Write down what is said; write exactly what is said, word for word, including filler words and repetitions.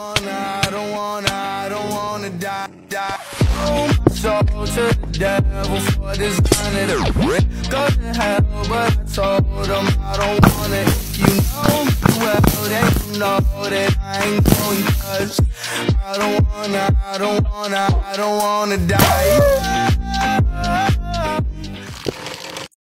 wanna, I don't wanna, I don't wanna die, die. Sold my soul to the devil for this honey to rip. Go to hell, but I told them I don't want it. You know me well, they know that I ain't going, cause I don't wanna, I don't wanna, I don't wanna die.